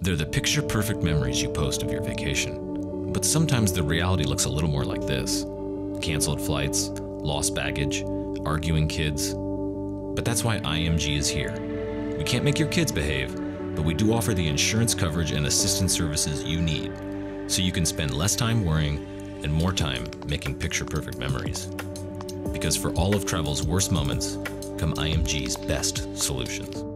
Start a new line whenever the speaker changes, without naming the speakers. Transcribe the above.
They're the picture-perfect memories you post of your vacation. But sometimes the reality looks a little more like this. Canceled flights, lost baggage, arguing kids. But that's why IMG is here. We can't make your kids behave, but we do offer the insurance coverage and assistance services you need, so you can spend less time worrying and more time making picture-perfect memories. Because for all of travel's worst moments come IMG's best solutions.